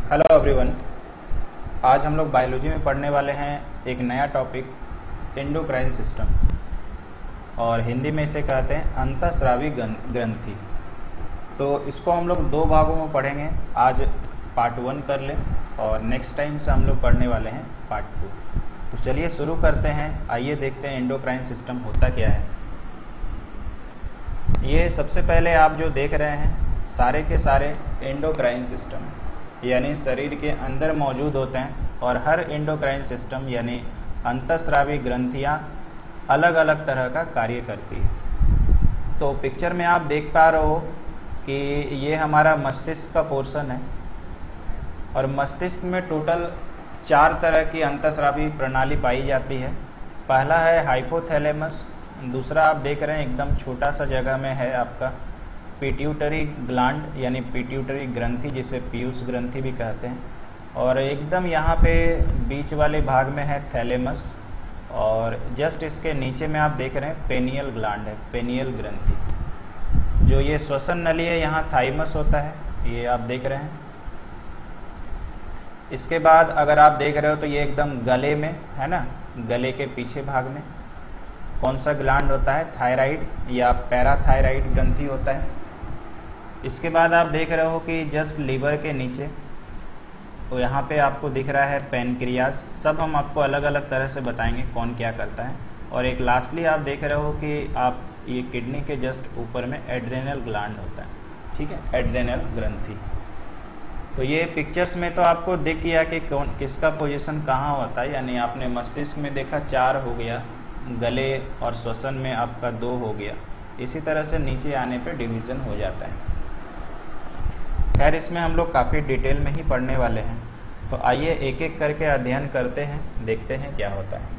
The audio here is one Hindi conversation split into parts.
Hello everyone. आज हम लोग बायोलॉजी में पढ़ने वाले हैं एक नया टॉपिक एंडोक्राइन सिस्टम, और हिंदी में इसे कहते हैं अंतःस्रावी ग्रंथि। तो इसको हम लोग दो भागों में पढ़ेंगे। आज पार्ट 1 कर लें और नेक्स्ट टाइम से हम लोग पढ़ने वाले हैं पार्ट 2। तो चलिए शुरू करते हैं। आइए देखते हैं एंडोक्राइन सिस्टम होता क्या है। ये सबसे पहले आप जो देख रहे हैं सारे के सारे एंडोक्राइन सिस्टम यानी शरीर के अंदर मौजूद होते हैं, और हर एंडोक्राइन सिस्टम यानी अंतःस्रावी ग्रंथियाँ अलग अलग तरह का कार्य करती है। तो पिक्चर में आप देख पा रहे हो कि ये हमारा मस्तिष्क का पोर्शन है, और मस्तिष्क में टोटल 4 तरह की अंतःस्रावी प्रणाली पाई जाती है। पहला है हाइपोथैलेमस, दूसरा आप देख रहे हैं एकदम छोटा सा जगह में है आपका पिट्यूटरी ग्लैंड यानी पिट्यूटरी ग्रंथि, जिसे पीयूष ग्रंथि भी कहते हैं, और एकदम यहाँ पे बीच वाले भाग में है थैलेमस, और जस्ट इसके नीचे में आप देख रहे हैं पेनियल ग्लैंड है, पेनियल ग्रंथि। जो ये श्वसन नली है यहाँ थाइमस होता है, ये आप देख रहे हैं। इसके बाद अगर आप देख रहे हो तो ये एकदम गले में है ना, गले के पीछे भाग में कौन सा ग्लैंड होता है, थायराइड या पैराथायराइड ग्रंथि होता है। इसके बाद आप देख रहे हो कि जस्ट लीवर के नीचे तो यहाँ पे आपको दिख रहा है पैनक्रियाज। सब हम आपको अलग अलग तरह से बताएंगे कौन क्या करता है। और एक लास्टली आप देख रहे हो कि आप ये किडनी के जस्ट ऊपर में एड्रेनल ग्लैंड होता है, ठीक है, एड्रेनल ग्रंथि। तो ये पिक्चर्स में तो आपको दिख गया कि कौन किसका पोजीशन कहाँ होता है, यानी आपने मस्तिष्क में देखा 4 हो गया, गले और श्वसन में आपका 2 हो गया। इसी तरह से नीचे आने पे डिवीज़न हो जाता है। खैर इसमें हम लोग काफ़ी डिटेल में ही पढ़ने वाले हैं, तो आइए एक एक करके अध्ययन करते हैं, देखते हैं क्या होता है।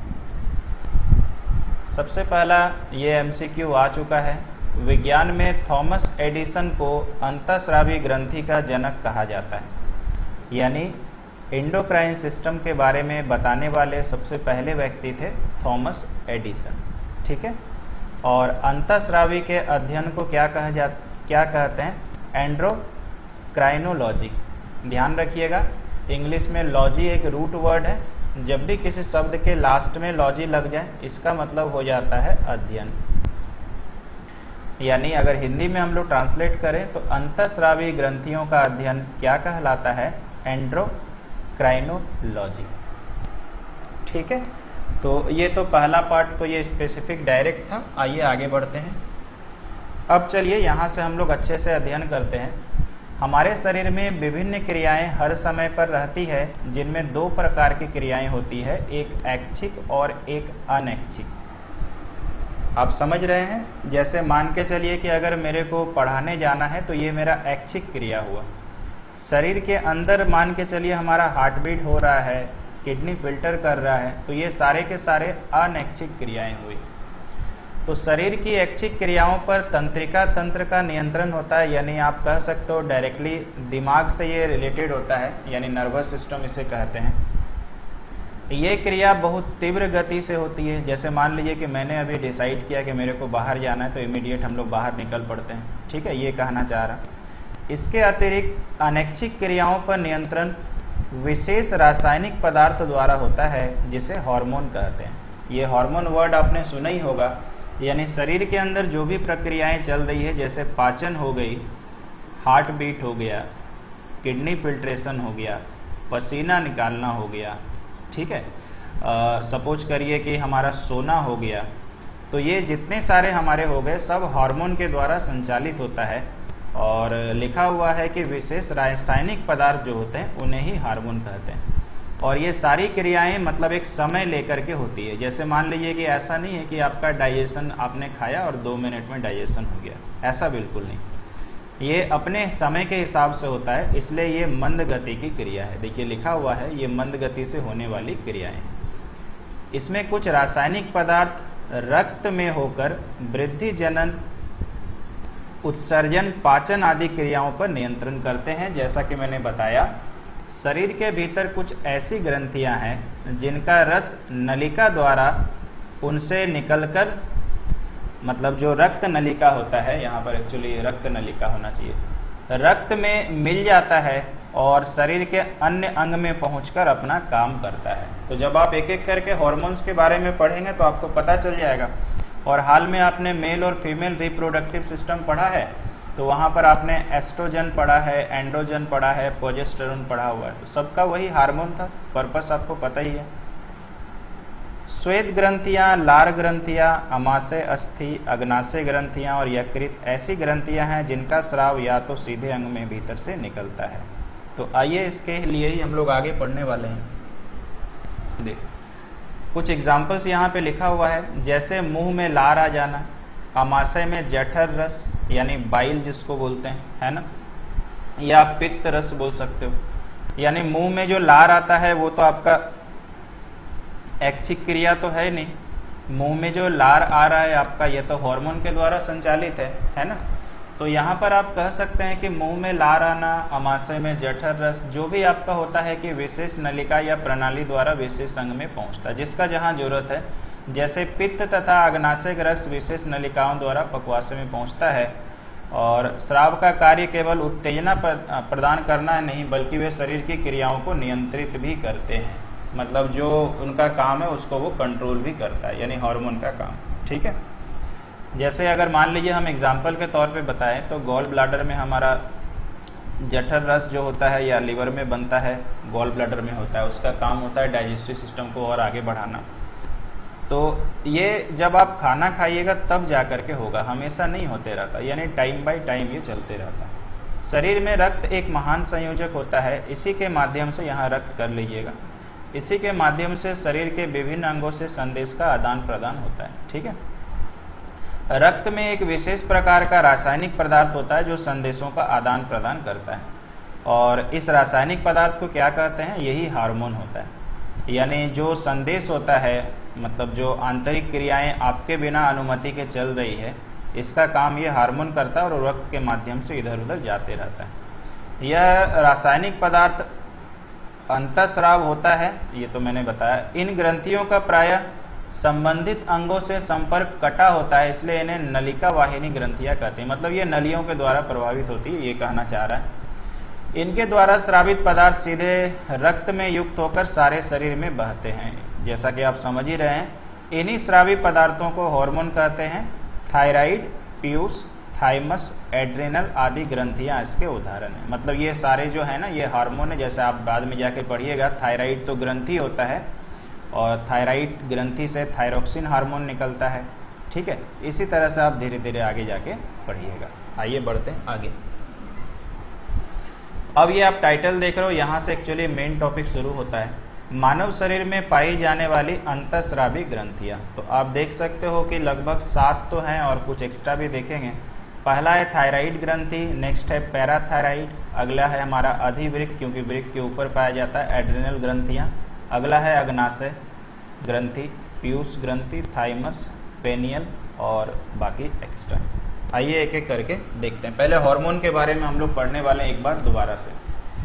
सबसे पहला ये एमसीक्यू आ चुका है। विज्ञान में थॉमस एडिसन को अंतःस्रावी ग्रंथि का जनक कहा जाता है, यानी एंडोक्राइन सिस्टम के बारे में बताने वाले सबसे पहले व्यक्ति थे थॉमस एडिसन, ठीक है। और अंतःस्रावी के अध्ययन को क्या कहते हैं, एंडोक्राइनोलॉजी। ध्यान रखिएगा, इंग्लिश में लॉजी एक रूट वर्ड है। जब भी किसी शब्द के लास्ट में लॉजी लग जाए इसका मतलब हो जाता है अध्ययन। यानी अगर हिंदी में हम लोग ट्रांसलेट करें तो अंतःस्रावी ग्रंथियों का अध्ययन क्या कहलाता है, एंडोक्राइनोलॉजी, ठीक है। तो ये तो पहला पार्ट तो ये स्पेसिफिक डायरेक्ट था। आइए आगे बढ़ते हैं। अब चलिए यहाँ से हम लोग अच्छे से अध्ययन करते हैं। हमारे शरीर में विभिन्न क्रियाएं हर समय पर रहती है, जिनमें 2 प्रकार की क्रियाएं होती है, एक ऐच्छिक और एक अनैच्छिक। आप समझ रहे हैं, जैसे मान के चलिए कि अगर मेरे को पढ़ाने जाना है तो ये मेरा ऐच्छिक क्रिया हुआ। शरीर के अंदर मान के चलिए हमारा हार्ट बीट हो रहा है, किडनी फिल्टर कर रहा है, तो ये सारे के सारे अनैच्छिक क्रियाएं हुई। तो शरीर की ऐच्छिक क्रियाओं पर तंत्रिका तंत्र का नियंत्रण होता है, यानी आप कह सकते हो डायरेक्टली दिमाग से ये रिलेटेड होता है, यानी नर्वस सिस्टम इसे कहते हैं। ये क्रिया बहुत तीव्र गति से होती है। जैसे मान लीजिए कि मैंने अभी डिसाइड किया कि मेरे को बाहर जाना है, तो इमीडिएट हम लोग बाहर निकल पड़ते हैं, ठीक है, ये कहना चाह रहा। इसके अतिरिक्त अनैच्छिक क्रियाओं पर नियंत्रण विशेष रासायनिक पदार्थ द्वारा होता है, जिसे हार्मोन कहते हैं। ये हार्मोन वर्ड आपने सुना ही होगा, यानी शरीर के अंदर जो भी प्रक्रियाएं चल रही है, जैसे पाचन हो गई, हार्ट बीट हो गया, किडनी फिल्ट्रेशन हो गया, पसीना निकालना हो गया, ठीक है, सपोज करिए कि हमारा सोना हो गया, तो ये जितने सारे हमारे हो गए सब हार्मोन के द्वारा संचालित होता है। और लिखा हुआ है कि विशेष रासायनिक पदार्थ जो होते हैं उन्हें ही हार्मोन कहते हैं। और ये सारी क्रियाएं मतलब एक समय लेकर के होती है। जैसे मान लीजिए कि ऐसा नहीं है कि आपका डाइजेशन आपने खाया और 2 मिनट में डाइजेशन हो गया, ऐसा बिल्कुल नहीं। ये अपने समय के हिसाब से होता है, इसलिए ये मंद गति की क्रिया है। देखिए लिखा हुआ है ये मंद गति से होने वाली क्रियाएं। इसमें कुछ रासायनिक पदार्थ रक्त में होकर वृद्धि, जनन, उत्सर्जन, पाचन आदि क्रियाओं पर नियंत्रण करते हैं। जैसा कि मैंने बताया, शरीर के भीतर कुछ ऐसी ग्रंथियां हैं जिनका रस नलिका द्वारा उनसे निकलकर, मतलब जो रक्त नलिका होता है, यहाँ पर एक्चुअली रक्त नलिका होना चाहिए, रक्त में मिल जाता है और शरीर के अन्य अंग में पहुंचकर अपना काम करता है। तो जब आप एक एक करके हॉर्मोन्स के बारे में पढ़ेंगे तो आपको पता चल जाएगा। और हाल में आपने मेल और फीमेल रिप्रोडक्टिव सिस्टम पढ़ा है, तो वहाँ पर आपने एस्ट्रोजन पढ़ा है, एंड्रोजन पढ़ा है, प्रोजेस्टेरोन पढ़ा हुआ है। तो सबका वही हार्मोन था, पर्पस आपको पता ही है। श्वेत ग्रंथियाँ, लार ग्रंथियाँ, अमाशय अस्थि, अग्नाशय ग्रंथियाँ और यकृत ऐसी ग्रंथियाँ हैं जिनका स्राव या तो सीधे अंग में भीतर से निकलता है। तो आइए इसके लिए ही हम लोग आगे पढ़ने वाले हैं। देख कुछ एग्जाम्पल्स यहाँ पे लिखा हुआ है, जैसे मुंह में लार आ जाना, अमाशय में जठर रस यानी बाइल जिसको बोलते हैं, है ना, या आप पित्त रस बोल सकते हो। यानी मुंह में जो लार आता है वो तो आपका ऐच्छिक क्रिया तो है नहीं, मुंह में जो लार आ रहा है आपका ये तो हार्मोन के द्वारा संचालित है ना। तो यहाँ पर आप कह सकते हैं कि मुंह में लार आना, अमाशय में जठर रस, जो भी आपका होता है कि विशेष नलिका या प्रणाली द्वारा विशेष अंग में पहुँचता है, जिसका जहाँ जरूरत है। जैसे पित्त तथा अग्नाशय रस विशेष नलिकाओं द्वारा पक्वाशय में पहुँचता है। और स्राव का कार्य केवल उत्तेजना प्रदान करना नहीं, बल्कि वे शरीर की क्रियाओं को नियंत्रित भी करते हैं। मतलब जो उनका काम है उसको वो कंट्रोल भी करता है, यानी हार्मोन का काम। ठीक है, जैसे अगर मान लीजिए हम एग्जाम्पल के तौर पे बताएं तो गॉल ब्लाडर में हमारा जठर रस जो होता है या लिवर में बनता है, गॉल ब्लाडर में होता है, उसका काम होता है डाइजेस्टिव सिस्टम को और आगे बढ़ाना। तो ये जब आप खाना खाइएगा तब जा कर के होगा, हमेशा नहीं होते रहता, यानी टाइम बाय टाइम ये चलते रहता है। शरीर में रक्त एक महान संयोजक होता है, इसी के माध्यम से यहाँ रक्त कर लीजिएगा, इसी के माध्यम से शरीर के विभिन्न अंगों से संदेश का आदान प्रदान होता है। ठीक है, रक्त में एक विशेष प्रकार का रासायनिक पदार्थ होता है जो संदेशों का आदान प्रदान करता है, और इस रासायनिक पदार्थ को क्या कहते हैं, यही हार्मोन होता है। यानी जो संदेश होता है, मतलब जो आंतरिक क्रियाएं आपके बिना अनुमति के चल रही है, इसका काम ये हार्मोन करता है और रक्त के माध्यम से इधर उधर जाते रहता है। यह रासायनिक पदार्थ अंतःस्राव होता है, ये तो मैंने बताया। इन ग्रंथियों का प्रायः संबंधित अंगों से संपर्क कटा होता है, इसलिए इन्हें नलिका वाहिनी ग्रंथियां कहते हैं। मतलब ये नलियों के द्वारा प्रभावित होती है, ये कहना चाह रहा है। इनके द्वारा स्रावित पदार्थ सीधे रक्त में युक्त होकर सारे शरीर में बहते हैं। जैसा कि आप समझ ही रहे हैं, इन्हीं स्रावी पदार्थों को हार्मोन कहते हैं। थायराइड, पीयूष, थाइमस, एड्रिनल आदि ग्रंथियां इसके उदाहरण हैं। मतलब ये सारे जो है ना, ये हार्मोन है। जैसे आप बाद में जाके पढ़िएगा, थायराइड तो ग्रंथि होता है और थायराइड ग्रंथि से थायरोक्सिन हार्मोन निकलता है। ठीक है, इसी तरह से आप धीरे धीरे आगे जाके पढ़िएगा। आइए बढ़ते हैं आगे। अब ये आप टाइटल देख रहे हो, यहाँ से एक्चुअली मेन टॉपिक शुरू होता है, मानव शरीर में पाई जाने वाली अंतःस्रावी ग्रंथियाँ। तो आप देख सकते हो कि लगभग 7 तो हैं और कुछ एक्स्ट्रा भी देखेंगे। पहला है थायराइड ग्रंथि, नेक्स्ट है पैराथायराइड, अगला है हमारा अधिवृक्क, क्योंकि वृक्क के ऊपर पाया जाता है, एड्रिनल ग्रंथियाँ, अगला है अग्नाशय ग्रंथि, पीयूष ग्रंथि, थाइमस, पेनियल और बाकी एक्स्ट्रा। आइए एक एक करके देखते हैं। पहले हार्मोन के बारे में हम लोग पढ़ने वाले हैं एक बार दोबारा से।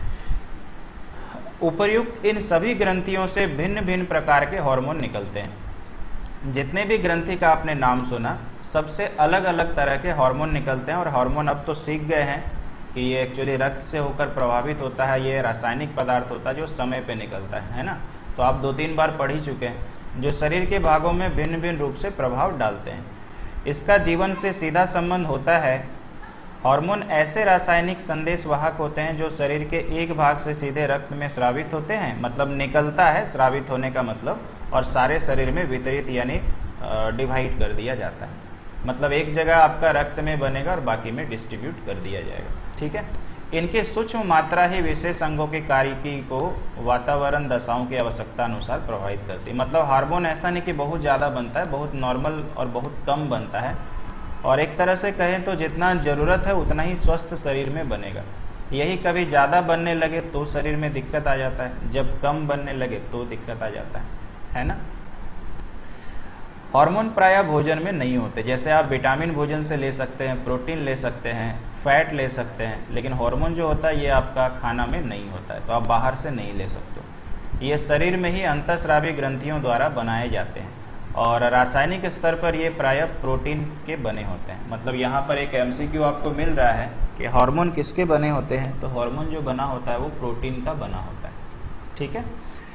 उपर्युक्त इन सभी ग्रंथियों से भिन्न भिन्न प्रकार के हार्मोन निकलते हैं। जितने भी ग्रंथि का आपने नाम सुना, सबसे अलग अलग तरह के हार्मोन निकलते हैं। और हार्मोन अब तो सीख गए हैं कि ये एक्चुअली रक्त से होकर प्रभावित होता है, ये रासायनिक पदार्थ होता है जो समय पे निकलता है ना। तो आप 2-3 बार पढ़ ही चुके हैं, जो शरीर के भागों में भिन्न भिन्न रूप से प्रभाव डालते हैं। इसका जीवन से सीधा संबंध होता है। हार्मोन ऐसे रासायनिक संदेश वाहक होते हैं जो शरीर के एक भाग से सीधे रक्त में स्रावित होते हैं, मतलब निकलता है, स्रावित होने का मतलब, और सारे शरीर में वितरित यानी डिवाइड कर दिया जाता है। मतलब एक जगह आपका रक्त में बनेगा और बाकी में डिस्ट्रीब्यूट कर दिया जाएगा। ठीक है, इनके सूक्ष्म मात्रा ही विशेष अंगों के कार्य को वातावरण दशाओं की आवश्यकता अनुसार प्रभावित करती है। मतलब हार्मोन ऐसा नहीं कि बहुत ज़्यादा बनता है, बहुत नॉर्मल और बहुत कम बनता है। और एक तरह से कहें तो जितना ज़रूरत है उतना ही स्वस्थ शरीर में बनेगा। यही कभी ज़्यादा बनने लगे तो शरीर में दिक्कत आ जाता है, जब कम बनने लगे तो दिक्कत आ जाता है ना। हार्मोन प्रायः भोजन में नहीं होते। जैसे आप विटामिन भोजन से ले सकते हैं, प्रोटीन ले सकते हैं, फैट ले सकते हैं, लेकिन हार्मोन जो होता है ये आपका खाना में नहीं होता है, तो आप बाहर से नहीं ले सकते। ये शरीर में ही अंतःस्रावी ग्रंथियों द्वारा बनाए जाते हैं। और रासायनिक स्तर पर ये प्रायः प्रोटीन के बने होते हैं। मतलब यहाँ पर एक MCQ आपको मिल रहा है कि हार्मोन किसके बने होते हैं, तो हार्मोन जो बना होता है वो प्रोटीन का बना होता है। ठीक है,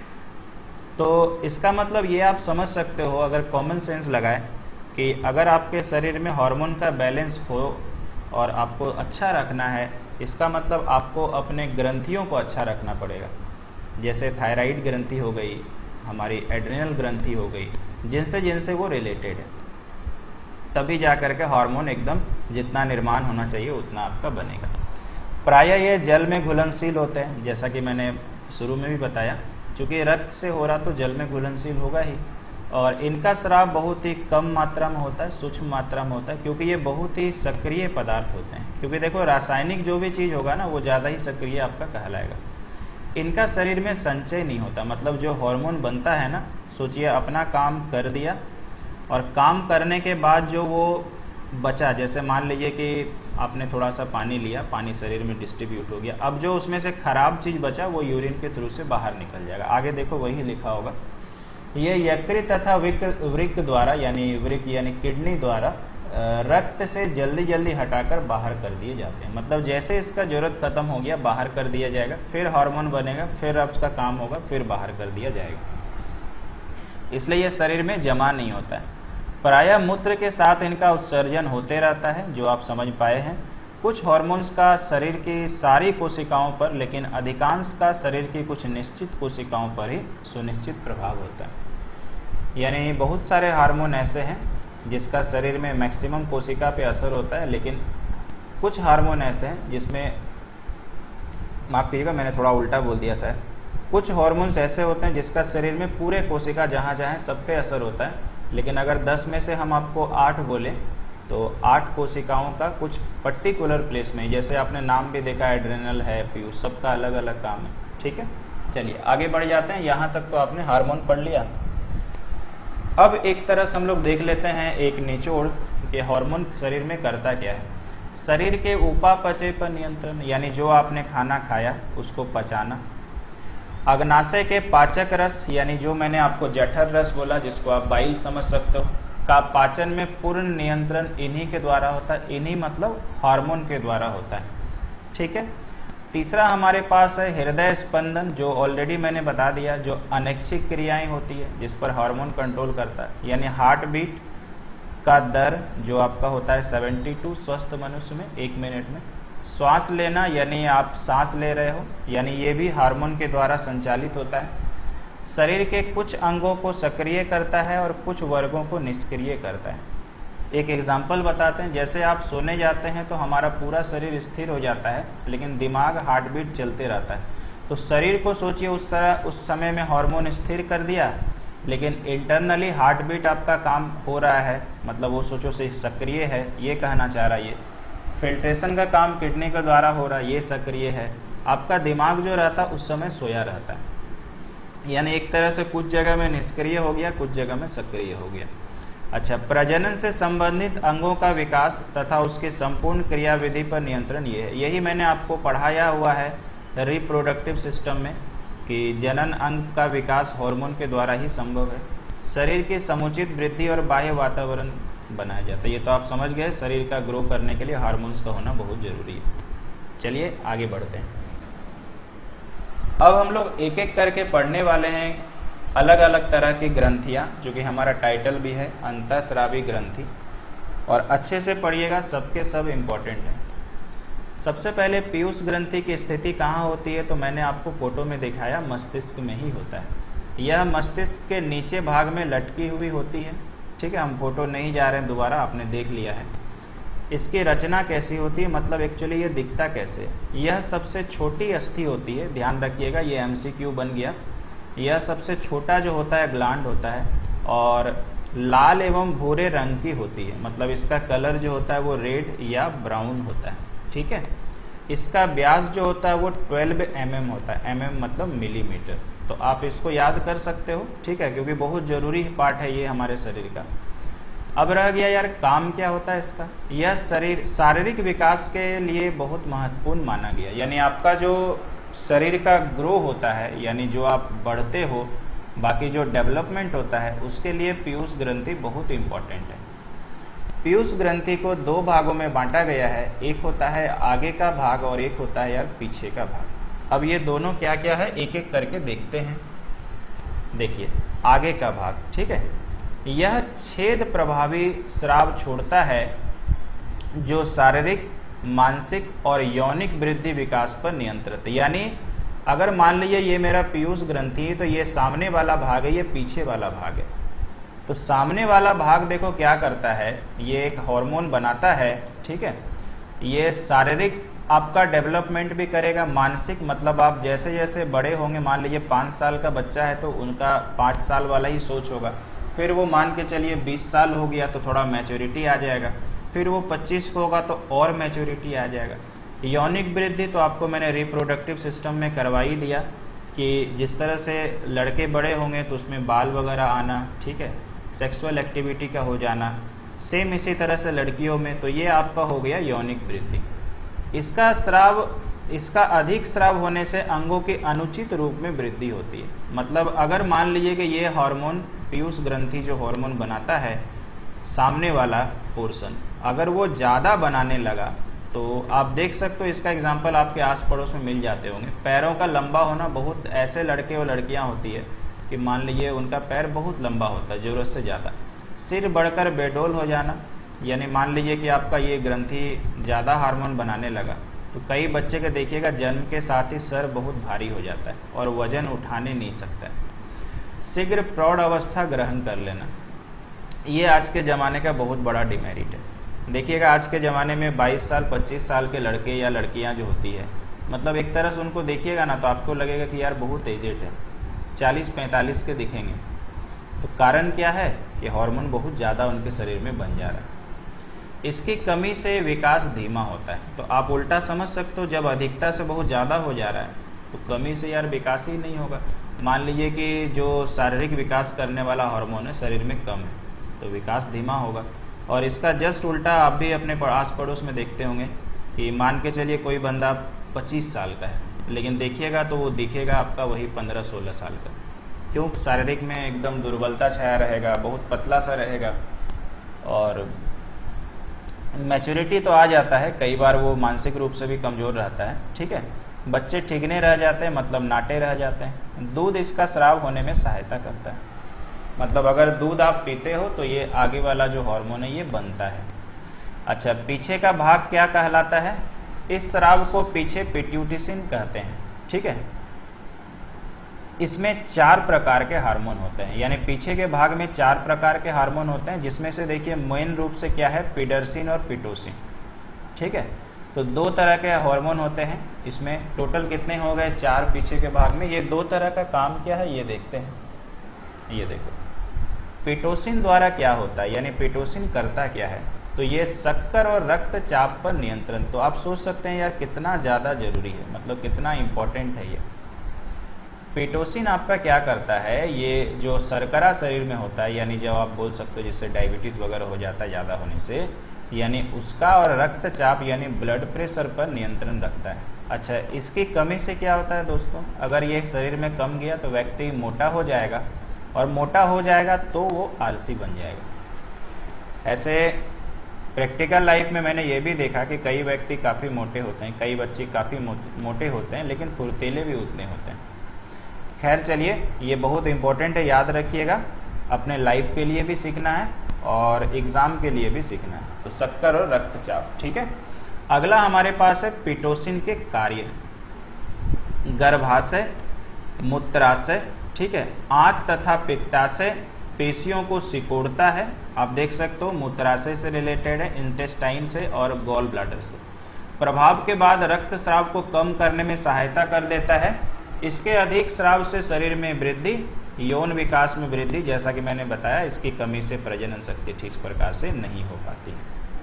तो इसका मतलब ये आप समझ सकते हो अगर कॉमन सेंस लगाए कि अगर आपके शरीर में हार्मोन का बैलेंस हो और आपको अच्छा रखना है, इसका मतलब आपको अपने ग्रंथियों को अच्छा रखना पड़ेगा। जैसे थायराइड ग्रंथि हो गई, हमारी एड्रिनल ग्रंथि हो गई, जिनसे वो रिलेटेड है, तभी जा करके हार्मोन एकदम जितना निर्माण होना चाहिए उतना आपका बनेगा। प्रायः ये जल में घुलनशील होते हैं, जैसा कि मैंने शुरू में भी बताया, चूँकि रक्त से हो रहा तो जल में घुलनशील होगा ही। और इनका स्राव बहुत ही कम मात्रा में होता है, सूक्ष्म मात्रा में होता है, क्योंकि ये बहुत ही सक्रिय पदार्थ होते हैं। क्योंकि देखो रासायनिक जो भी चीज़ होगा ना वो ज़्यादा ही सक्रिय आपका कहलाएगा। इनका शरीर में संचय नहीं होता, मतलब जो हार्मोन बनता है ना, सोचिए अपना काम कर दिया और काम करने के बाद जो वो बचा, जैसे मान लीजिए कि आपने थोड़ा सा पानी लिया, पानी शरीर में डिस्ट्रीब्यूट हो गया, अब जो उसमें से खराब चीज़ बचा वो यूरिन के थ्रू से बाहर निकल जाएगा। आगे देखो वही लिखा होगा, ये यकृत तथा वृक्क द्वारा यानी किडनी द्वारा रक्त से जल्दी जल्दी हटाकर बाहर कर दिए जाते हैं। मतलब जैसे इसका जरूरत खत्म हो गया बाहर कर दिया जाएगा, फिर हार्मोन बनेगा, फिर अब उसका काम होगा, फिर बाहर कर दिया जाएगा। इसलिए यह शरीर में जमा नहीं होता है। प्रायः मूत्र के साथ इनका उत्सर्जन होते रहता है, जो आप समझ पाए हैं। कुछ हार्मोन्स का शरीर की सारी कोशिकाओं पर, लेकिन अधिकांश का शरीर की कुछ निश्चित कोशिकाओं पर ही सुनिश्चित प्रभाव होता है। यानी बहुत सारे हार्मोन ऐसे हैं जिसका शरीर में मैक्सिमम कोशिका पे असर होता है, लेकिन कुछ हार्मोन ऐसे हैं जिसमें, माफ कीजिएगा मैंने थोड़ा उल्टा बोल दिया शायद, कुछ हार्मोन्स ऐसे होते हैं जिसका शरीर में पूरे कोशिका जहाँ जहाँ सब पे असर होता है। लेकिन अगर 10 में से हम आपको 8 बोले तो 8 कोशिकाओं का कुछ पर्टिकुलर प्लेस में, जैसे आपने नाम भी देखा एड्रेनल है, पीयूष, सबका अलग अलग काम है। ठीक है, चलिए आगे बढ़ जाते हैं। यहाँ तक तो आपने हार्मोन पढ़ लिया। अब एक तरह से हम लोग देख लेते हैं एक निचोड़ कि हार्मोन शरीर में करता क्या है। शरीर के उपापचय पर नियंत्रण, यानी जो आपने खाना खाया उसको पचाना। अग्नाशय के पाचक रस, यानी जो मैंने आपको जठर रस बोला, जिसको आप बाइल समझ सकते हो, का पाचन में पूर्ण नियंत्रण इन्हीं के द्वारा होता है। इन्हीं मतलब हार्मोन के द्वारा होता है। ठीक है, तीसरा हमारे पास है हृदय स्पंदन, जो ऑलरेडी मैंने बता दिया, जो अनैच्छिक क्रियाएं होती है जिस पर हार्मोन कंट्रोल करता है। यानी हार्ट बीट का दर जो आपका होता है 72 स्वस्थ मनुष्य में 1 मिनट में। श्वास लेना, यानी आप सांस ले रहे हो, यानी ये भी हार्मोन के द्वारा संचालित होता है। शरीर के कुछ अंगों को सक्रिय करता है और कुछ वर्गों को निष्क्रिय करता है। एक एग्जाम्पल बताते हैं, जैसे आप सोने जाते हैं तो हमारा पूरा शरीर स्थिर हो जाता है, लेकिन दिमाग हार्ट बीट चलते रहता है। तो शरीर को सोचिए उस तरह, उस समय में हार्मोन स्थिर कर दिया, लेकिन इंटरनली हार्ट बीट आपका काम हो रहा है, मतलब वो सोचो से सक्रिय है, ये कहना चाह रहा है ये। फिल्ट्रेशन का काम किडनी के द्वारा हो रहा है, ये सक्रिय है। आपका दिमाग जो रहता है उस समय सोया रहता है। यानी एक तरह से कुछ जगह में निष्क्रिय हो गया, कुछ जगह में सक्रिय हो गया। अच्छा, प्रजनन से संबंधित अंगों का विकास तथा उसके संपूर्ण क्रियाविधि पर नियंत्रण ये है। यही मैंने आपको पढ़ाया हुआ है रिप्रोडक्टिव सिस्टम में कि जनन अंग का विकास हार्मोन के द्वारा ही संभव है। शरीर की समुचित वृद्धि और बाह्य वातावरण बनाया जाता है। ये तो आप समझ गए, शरीर का ग्रो करने के लिए हार्मोन्स का होना बहुत जरूरी है। चलिए आगे बढ़ते हैं। अब हम लोग एक एक करके पढ़ने वाले हैं अलग अलग तरह की ग्रंथियाँ, जो कि हमारा टाइटल भी है अंतःस्रावी ग्रंथि, और अच्छे से पढ़िएगा, सबके सब इम्पोर्टेंट हैं। सबसे पहले पीयूष ग्रंथि की स्थिति कहाँ होती है, तो मैंने आपको फोटो में दिखाया, मस्तिष्क में ही होता है। यह मस्तिष्क के नीचे भाग में लटकी हुई होती है। ठीक है, हम फोटो नहीं जा रहे हैं दोबारा, आपने देख लिया है। इसकी रचना कैसी होती है, मतलब एक्चुअली ये दिखता कैसे। यह सबसे छोटी अस्थि होती है, ध्यान रखिएगा, ये MCQ बन गया। यह सबसे छोटा जो होता है ग्लैंड होता है, और लाल एवं भूरे रंग की होती है, मतलब इसका कलर जो होता है वो रेड या ब्राउन होता है। ठीक है, इसका व्यास जो होता है वो 12 mm होता है। mm मतलब मिलीमीटर। तो आप इसको याद कर सकते हो, ठीक है, क्योंकि बहुत ज़रूरी पार्ट है ये हमारे शरीर का। अब रह गया यार काम क्या होता है इसका। यह शारीरिक विकास के लिए बहुत महत्वपूर्ण माना गया। यानी आपका जो शरीर का ग्रो होता है, यानी जो आप बढ़ते हो, बाकी जो डेवलपमेंट होता है उसके लिए पीयूष ग्रंथि बहुत इंपॉर्टेंट है। पीयूष ग्रंथि को दो भागों में बांटा गया है, एक होता है आगे का भाग और एक होता है यार पीछे का भाग। अब ये दोनों क्या क्या है एक एक करके देखते हैं। देखिए आगे का भाग, ठीक है, यह छेद प्रभावी स्राव छोड़ता है जो शारीरिक, मानसिक और यौनिक वृद्धि विकास पर नियंत्रित है। यानी अगर मान लीजिए ये मेरा पीयूष ग्रंथि है तो ये सामने वाला भाग है, ये पीछे वाला भाग है। तो सामने वाला भाग देखो क्या करता है, ये एक हार्मोन बनाता है, ठीक है, ये शारीरिक आपका डेवलपमेंट भी करेगा, मानसिक मतलब आप जैसे जैसे बड़े होंगे, मान लीजिए 5 साल का बच्चा है तो उनका 5 साल वाला ही सोच होगा, फिर वो मान के चलिए 20 साल हो गया तो थोड़ा मैच्योरिटी आ जाएगा, फिर वो 25 को होगा तो और मैच्योरिटी आ जाएगा। यौनिक वृद्धि तो आपको मैंने रिप्रोडक्टिव सिस्टम में करवा ही दिया कि जिस तरह से लड़के बड़े होंगे तो उसमें बाल वगैरह आना, ठीक है, सेक्सुअल एक्टिविटी का हो जाना, सेम इसी तरह से लड़कियों में, तो ये आपका हो गया यौनिक वृद्धि। इसका स्राव, इसका अधिक स्राव होने से अंगों की अनुचित रूप में वृद्धि होती है। मतलब अगर मान लीजिए कि ये हार्मोन पीयूष ग्रंथि जो हार्मोन बनाता है सामने वाला पोर्शन, अगर वो ज़्यादा बनाने लगा तो आप देख सकते हो, इसका एग्जाम्पल आपके आस पड़ोस में मिल जाते होंगे। पैरों का लंबा होना, बहुत ऐसे लड़के और लड़कियां होती है कि मान लीजिए उनका पैर बहुत लंबा होता है ज़रूरत से ज़्यादा। सिर बढ़कर बेडोल हो जाना, यानी मान लीजिए कि आपका ये ग्रंथि ज़्यादा हार्मोन बनाने लगा तो कई बच्चे का देखिएगा जन्म के साथ ही सर बहुत भारी हो जाता है और वजन उठाने नहीं सकता है। शीघ्र प्रौढ़ अवस्था ग्रहण कर लेना, ये आज के ज़माने का बहुत बड़ा डिमेरिट है। देखिएगा आज के ज़माने में 22 साल 25 साल के लड़के या लड़कियां जो होती है, मतलब एक तरह से उनको देखिएगा ना तो आपको लगेगा कि यार बहुत एजेड है, 40-45 के दिखेंगे। तो कारण क्या है कि हार्मोन बहुत ज़्यादा उनके शरीर में बन जा रहा है। इसकी कमी से विकास धीमा होता है। तो आप उल्टा समझ सकते हो, जब अधिकता से बहुत ज़्यादा हो जा रहा है तो कमी से यार विकास ही नहीं होगा। मान लीजिए कि जो शारीरिक विकास करने वाला हार्मोन है शरीर में कम है तो विकास धीमा होगा। और इसका जस्ट उल्टा आप भी अपने आस पड़ोस में देखते होंगे कि मान के चलिए कोई बंदा 25 साल का है, लेकिन देखिएगा तो वो दिखेगा आपका वही 15-16 साल का। क्यों? शारीरिक में एकदम दुर्बलता छाया रहेगा, बहुत पतला सा रहेगा। और मैच्योरिटी तो आ जाता है, कई बार वो मानसिक रूप से भी कमज़ोर रहता है, ठीक है। बच्चे ठिगने रह जाते हैं, मतलब नाटे रह जाते हैं। दूध इसका स्राव होने में सहायता करता है। मतलब अगर दूध आप पीते हो तो ये आगे वाला जो हार्मोन है ये बनता है। अच्छा, पीछे का भाग क्या कहलाता है? इस स्राव को पीछे पिट्यूटिसिन कहते हैं, ठीक है। इसमें 4 प्रकार के हार्मोन होते हैं, यानी पीछे के भाग में 4 प्रकार के हार्मोन होते हैं, जिसमें से देखिए मेन रूप से क्या है, पीडरसिन और पिटोसिन, ठीक है। तो 2 तरह के हार्मोन होते हैं इसमें। टोटल कितने हो गए? 4 पीछे के भाग में। ये 2 तरह का काम क्या है ये देखते हैं। ये देखो पिटोसिन द्वारा क्या होता है, यानी पिटोसिन करता क्या है, तो ये शक्कर और रक्तचाप पर नियंत्रण। तो आप सोच सकते हैं यार कितना ज़्यादा जरूरी है, मतलब कितना इम्पोर्टेंट है ये। पिटोसिन आपका क्या करता है, ये जो शर्करा शरीर में होता है, यानी जब आप बोल सकते हो जिससे डायबिटीज़ वगैरह हो जाता है ज़्यादा होने से, यानी उसका और रक्तचाप यानी ब्लड प्रेशर पर नियंत्रण रखता है। अच्छा, इसकी कमी से क्या होता है दोस्तों, अगर ये शरीर में कम गया तो व्यक्ति मोटा हो जाएगा, और मोटा हो जाएगा तो वो आलसी बन जाएगा। ऐसे प्रैक्टिकल लाइफ में मैंने ये भी देखा कि कई व्यक्ति काफ़ी मोटे होते हैं, कई बच्चे काफ़ी मोटे होते हैं, लेकिन फुर्तीले भी उतने होते हैं। खैर चलिए, ये बहुत इंपॉर्टेंट है, याद रखिएगा। अपने लाइफ के लिए भी सीखना है और एग्ज़ाम के लिए भी सीखना है। तो शक्कर और रक्तचाप, ठीक है। अगला हमारे पास है पिटोसिन के कार्य। गर्भाशय, मूत्राशय, ठीक है, आंत तथा पित्ताशय पेशियों को सिकोड़ता है। आप देख सकते हो मूत्राशय से रिलेटेड है, इंटेस्टाइन से और गॉल ब्लैडर से। प्रभाव के बाद रक्तस्राव को कम करने में सहायता कर देता है। इसके अधिक स्राव से शरीर में वृद्धि, यौन विकास में वृद्धि, जैसा कि मैंने बताया, इसकी कमी से प्रजनन शक्ति ठीक इस प्रकार से नहीं हो पाती।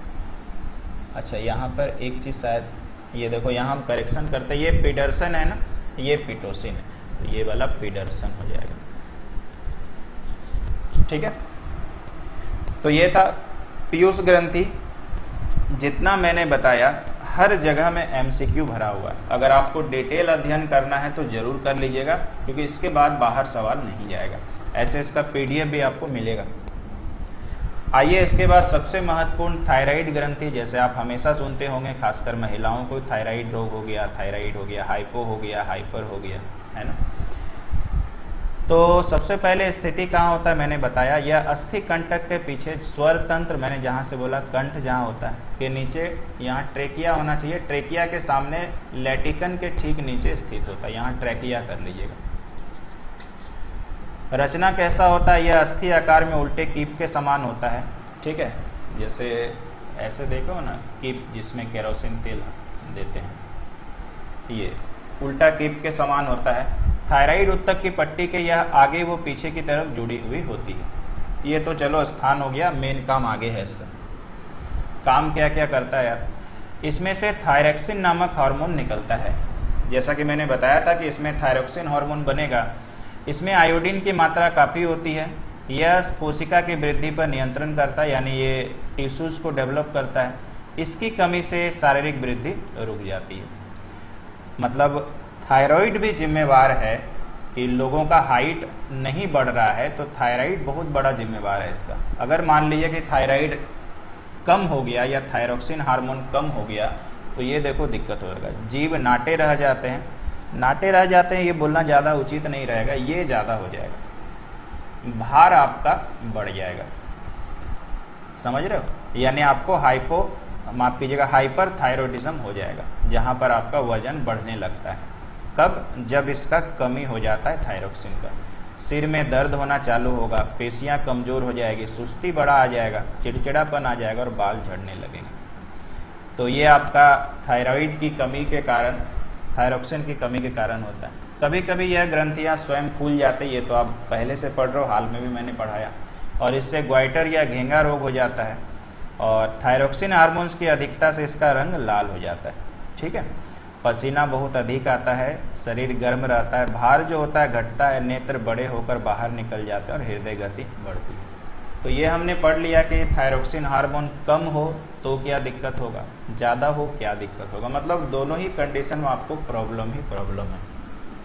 अच्छा, यहाँ पर एक चीज़ शायद, ये देखो यहाँ हम करेक्शन करते हैं, ये पीडरसन है ना, ये पिटोसिन है, तो ये वाला पीडरसन हो जाएगा, ठीक है। तो ये था पीयूष ग्रंथि। जितना मैंने बताया हर जगह में MCQ भरा हुआ है। अगर आपको डिटेल अध्ययन करना है तो ज़रूर कर लीजिएगा, क्योंकि इसके बाद बाहर सवाल नहीं जाएगा। ऐसे इसका PDF भी आपको मिलेगा। आइए इसके बाद सबसे महत्वपूर्ण थायराइड ग्रंथि, जैसे आप हमेशा सुनते होंगे, खासकर महिलाओं को थायराइड रोग हो गया, थायराइड हो गया, हाइपो हो गया, हाइपर हो गया, है ना। तो सबसे पहले स्थिति कहाँ होता है मैंने बताया, यह अस्थि कंटक के पीछे स्वर तंत्र, मैंने जहाँ से बोला कंठ जहाँ होता है के नीचे, यहाँ ट्रेकिया होना चाहिए। ट्रेकिया के सामने लेटिकन के ठीक नीचे स्थित होता है, यहाँ ट्रेकिया कर लीजिएगा। रचना कैसा होता है, यह अस्थि आकार में उल्टे कीप के समान होता है, ठीक है। जैसे ऐसे देखो ना कीप जिसमें केरोसिन तेल देते हैं, ये उल्टा कीप के समान होता है। थायराइड उत्तक की पट्टी के यह आगे वो पीछे की तरफ जुड़ी हुई होती है। ये तो चलो स्थान हो गया, मेन काम आगे है इसका। काम क्या क्या करता है यार, इसमें से थायरॉक्सिन नामक हार्मोन निकलता है। जैसा कि मैंने बताया था कि इसमें थायरॉक्सिन हार्मोन बनेगा। इसमें आयोडीन की मात्रा काफ़ी होती है। यह कोशिका की वृद्धि पर नियंत्रण करता है, यानी ये टिश्यूज़ को डेवलप करता है। इसकी कमी से शारीरिक वृद्धि रुक जाती है। मतलब थायराइड भी जिम्मेवार है कि लोगों का हाइट नहीं बढ़ रहा है, तो थायराइड बहुत बड़ा जिम्मेवार है इसका। अगर मान लीजिए कि थायराइड कम हो गया या थायरॉक्सिन हार्मोन कम हो गया, तो ये देखो दिक्कत होगा। जीव नाटे रह जाते हैं, नाटे रह जाते हैं, ये बोलना ज़्यादा उचित नहीं रहेगा, ये ज़्यादा हो जाएगा, भार आपका बढ़ जाएगा, समझ रहे हो। यानी आपको माफ कीजिएगा हाइपर थायरॉइडिज्म हो जाएगा, जहाँ पर आपका वजन बढ़ने लगता है। कब? जब इसका कमी हो जाता है थायरॉक्सिन का। सिर में दर्द होना चालू होगा, पेशियां कमज़ोर हो जाएगी, सुस्ती बड़ा आ जाएगा, चिड़चिड़ापन आ जाएगा और बाल झड़ने लगेंगे। तो ये आपका थायराइड की कमी के कारण, थायरॉक्सिन की कमी के कारण होता है। कभी कभी यह ग्रंथियां स्वयं फूल जाती है, ये तो आप पहले से पढ़ रहे हो, हाल में भी मैंने पढ़ाया, और इससे ग्वाइटर या घेंगा रोग हो जाता है। और थायरॉक्सिन हार्मोन्स की अधिकता से इसका रंग लाल हो जाता है, ठीक है। पसीना बहुत अधिक आता है, शरीर गर्म रहता है, भार जो होता है घटता है, नेत्र बड़े होकर बाहर निकल जाते हैं और हृदय गति बढ़ती है। तो ये हमने पढ़ लिया कि थायरॉक्सिन हार्मोन कम हो तो क्या दिक्कत होगा, ज़्यादा हो क्या दिक्कत होगा। मतलब दोनों ही कंडीशन में आपको प्रॉब्लम ही प्रॉब्लम है।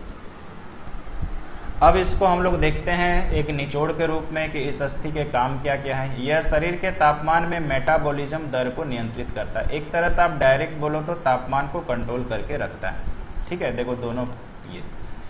अब इसको हम लोग देखते हैं एक निचोड़ के रूप में कि इस अस्थि के काम क्या क्या है। यह शरीर के तापमान में मेटाबॉलिज्म दर को नियंत्रित करता है। एक तरह से आप डायरेक्ट बोलो तो तापमान को कंट्रोल करके रखता है, ठीक है। देखो दोनों, ये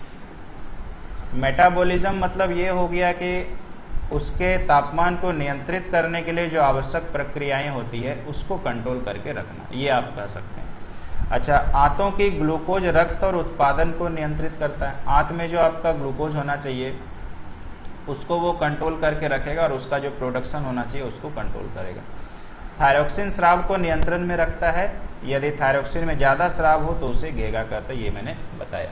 मेटाबॉलिज्म मतलब ये हो गया कि उसके तापमान को नियंत्रित करने के लिए जो आवश्यक प्रक्रियाएं होती है उसको कंट्रोल करके रखना, ये आप कह सकते हैं। अच्छा, आंतों की ग्लूकोज रक्त और उत्पादन को नियंत्रित करता है। आंत में जो आपका ग्लूकोज होना चाहिए उसको वो कंट्रोल करके रखेगा और उसका जो प्रोडक्शन होना चाहिए उसको कंट्रोल करेगा। थायरॉक्सिन स्राव को नियंत्रण में रखता है। यदि थायरॉक्सिन में ज़्यादा स्राव हो तो उसे घेगा करता है, ये मैंने बताया।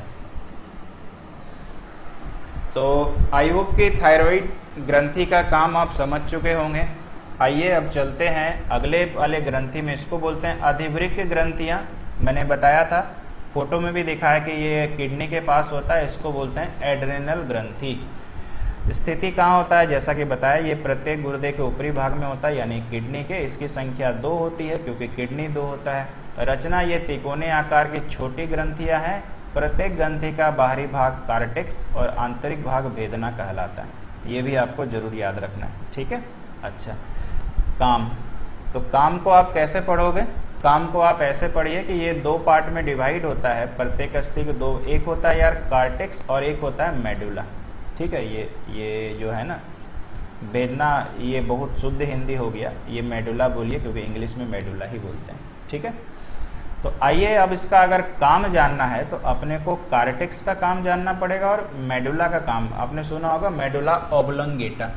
तो आई होप कि थायराइड ग्रंथि का काम आप समझ चुके होंगे। आइए अब चलते हैं अगले वाले ग्रंथि में, इसको बोलते हैं अधिवृक्क ग्रंथियाँ। मैंने बताया था, फोटो में भी दिखा है कि ये किडनी के पास होता है, इसको बोलते हैं एड्रेनल ग्रंथि। स्थिति कहाँ होता है, जैसा कि बताया ये प्रत्येक गुर्दे के ऊपरी भाग में होता है, यानी किडनी के। इसकी संख्या 2 होती है क्योंकि किडनी 2 होता है। रचना ये तिकोने आकार की छोटी ग्रंथियाँ हैं। प्रत्येक ग्रंथि का बाहरी भाग कार्टेक्स और आंतरिक भाग वेदना कहलाता है। ये भी आपको जरूर याद रखना है, ठीक है। अच्छा, काम, तो काम को आप कैसे पढ़ोगे? काम को आप ऐसे पढ़िए कि ये 2 पार्ट में डिवाइड होता है। प्रत्येक अस्थि के 2, एक होता है यार कार्टेक्स और एक होता है मेडुला, ठीक है। ये जो है ना वेदना, ये बहुत शुद्ध हिंदी हो गया, ये मेडुला बोलिए क्योंकि इंग्लिश में मेडुला ही बोलते हैं, ठीक है। तो आइए अब इसका अगर काम जानना है तो अपने को कार्टेक्स का काम जानना पड़ेगा और मेडुला का काम। आपने सुना होगा मेडुला ओब्लंगेटा।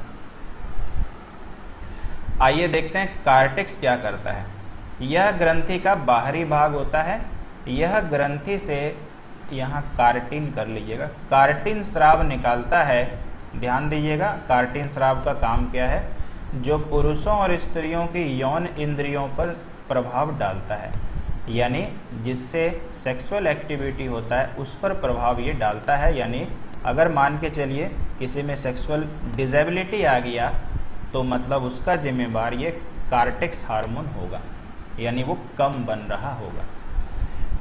आइए देखते हैं कार्टेक्स क्या करता है। यह ग्रंथि का बाहरी भाग होता है। यह ग्रंथि से यहाँ कार्टिन कर लीजिएगा, कार्टिन स्राव निकालता है। ध्यान दीजिएगा, कार्टिन स्राव का काम क्या है? जो पुरुषों और स्त्रियों की यौन इंद्रियों पर प्रभाव डालता है, यानी जिससे सेक्सुअल एक्टिविटी होता है उस पर प्रभाव ये डालता है। यानी अगर मान के चलिए किसी में सेक्सुअल डिसेबिलिटी आ गया तो मतलब उसका जिम्मेवार ये कार्टेक्स हार्मोन होगा, यानी वो कम बन रहा होगा।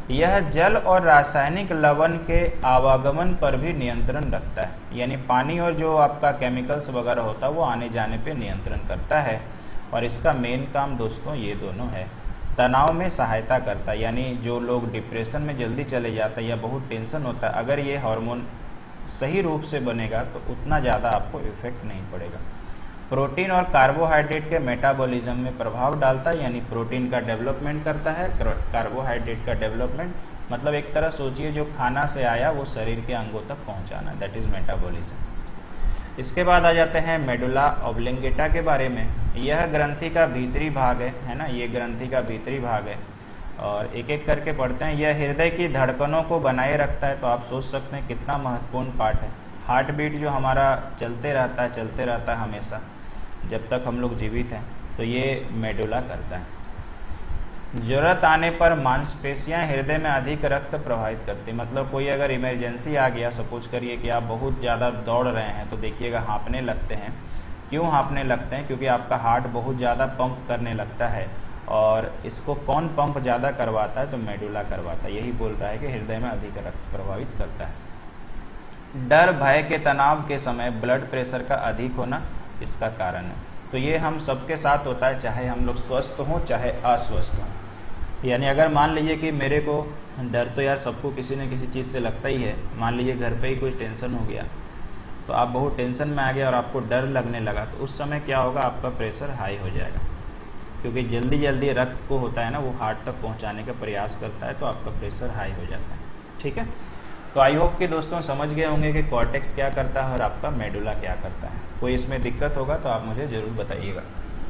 यह जल और रासायनिक लवण के आवागमन पर भी नियंत्रण रखता है, यानी पानी और जो आपका केमिकल्स वगैरह होता है वो आने जाने पे नियंत्रण करता है। और इसका मेन काम दोस्तों ये दोनों है। तनाव में सहायता करता है, यानी जो लोग डिप्रेशन में जल्दी चले जाते हैं या बहुत टेंशन होता है, अगर ये हार्मोन सही रूप से बनेगा तो उतना ज़्यादा आपको इफेक्ट नहीं पड़ेगा। प्रोटीन और कार्बोहाइड्रेट के मेटाबॉलिज्म में प्रभाव डालता है, यानी प्रोटीन का डेवलपमेंट करता है, कार्बोहाइड्रेट का डेवलपमेंट मतलब एक तरह सोचिए जो खाना से आया वो शरीर के अंगों तक पहुंचाना, दैट इज़ मेटाबॉलिज्म। इसके बाद आ जाते हैं मेडुला ऑब्लिंगेटा के बारे में। यह ग्रंथि का भीतरी भाग है ना, ये ग्रंथि का भीतरी भाग है और एक एक करके पढ़ते हैं। यह हृदय की धड़कनों को बनाए रखता है, तो आप सोच सकते हैं कितना महत्वपूर्ण पार्ट है। हार्ट बीट जो हमारा चलते रहता है हमेशा जब तक हम लोग जीवित हैं, तो ये मेडुला करता है। जरूरत आने पर मांसपेशियां हृदय में अधिक रक्त प्रवाहित करती, मतलब कोई अगर इमरजेंसी आ गया, सपोज करिए कि आप बहुत ज़्यादा दौड़ रहे हैं तो देखिएगा हाँफने लगते हैं। क्यों हाँफने लगते हैं? क्योंकि आपका हार्ट बहुत ज़्यादा पंप करने लगता है। और इसको कौन पंप ज़्यादा करवाता है? तो मेडुला करवाता है। यही बोल रहा है कि हृदय में अधिक रक्त प्रभावित करता है। डर, भय के तनाव के समय ब्लड प्रेशर का अधिक होना इसका कारण है। तो ये हम सबके साथ होता है, चाहे हम लोग स्वस्थ हों चाहे अस्वस्थ हों। यानी अगर मान लीजिए कि मेरे को डर तो यार सबको किसी न किसी चीज़ से लगता ही है। मान लीजिए घर पे ही कोई टेंशन हो गया, तो आप बहुत टेंशन में आ गए और आपको डर लगने लगा, तो उस समय क्या होगा? आपका प्रेशर हाई हो जाएगा, क्योंकि जल्दी जल्दी रक्त को होता है ना, वो हार्ट तक पहुँचाने का प्रयास करता है, तो आपका प्रेशर हाई हो जाता है। ठीक है, तो आई होप कि दोस्तों समझ गए होंगे कि कॉर्टेक्स क्या करता है और आपका मेडुला क्या करता है। कोई इसमें दिक्कत होगा तो आप मुझे ज़रूर बताइएगा।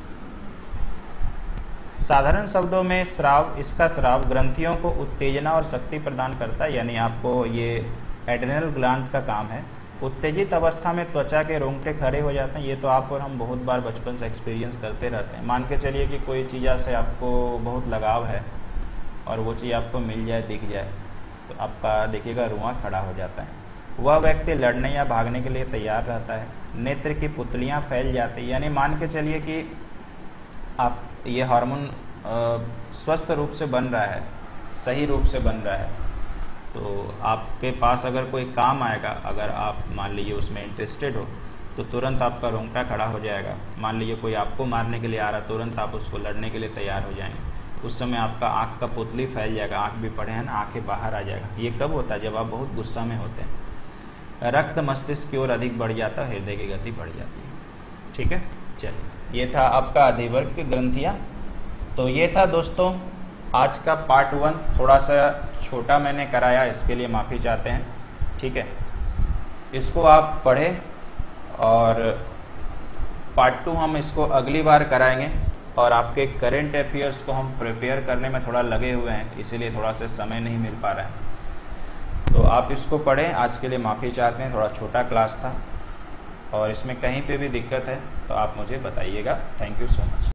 साधारण शब्दों में स्राव, इसका स्राव ग्रंथियों को उत्तेजना और शक्ति प्रदान करता है, यानी आपको ये एड्रेनल ग्लैंड का काम है। उत्तेजित अवस्था में त्वचा के रोंगटे खड़े हो जाते हैं। ये तो आप और हम बहुत बार बचपन से एक्सपीरियंस करते रहते हैं। मान के चलिए कि कोई चीज़ से आपको बहुत लगाव है और वो चीज़ आपको मिल जाए, दिख जाए, तो आपका देखिएगा रुआं खड़ा हो जाता है। वह व्यक्ति लड़ने या भागने के लिए तैयार रहता है। नेत्र की पुतलियां फैल जाती है, यानी मान के चलिए कि आप ये हार्मोन स्वस्थ रूप से बन रहा है, सही रूप से बन रहा है, तो आपके पास अगर कोई काम आएगा, अगर आप मान लीजिए उसमें इंटरेस्टेड हो, तो तुरंत आपका रोंगटा खड़ा हो जाएगा। मान लीजिए कोई आपको मारने के लिए आ रहा, तुरंत आप उसको लड़ने के लिए तैयार हो जाएंगे। उस समय आपका आँख का पुतली फैल जाएगा, आँख भी पड़े हैं ना, आँखें बाहर आ जाएगा। ये कब होता है? जब आप बहुत गुस्सा में होते हैं। रक्त मस्तिष्क की ओर अधिक बढ़ जाता है, हृदय की गति बढ़ जाती है। ठीक है, चलिए, ये था आपका अधिवर्ग की ग्रंथियाँ। तो ये था दोस्तों आज का पार्ट 1। थोड़ा सा छोटा मैंने कराया, इसके लिए माफ़ी चाहते हैं। ठीक है, इसको आप पढ़ें और पार्ट 2 हम इसको अगली बार कराएंगे। और आपके करेंट अफेयर्स को हम प्रिपेयर करने में थोड़ा लगे हुए हैं, इसीलिए थोड़ा सा समय नहीं मिल पा रहा है। तो आप इसको पढ़ें। आज के लिए माफ़ी चाहते हैं, थोड़ा छोटा क्लास था और इसमें कहीं पे भी दिक्कत है तो आप मुझे बताइएगा। Thank you so much.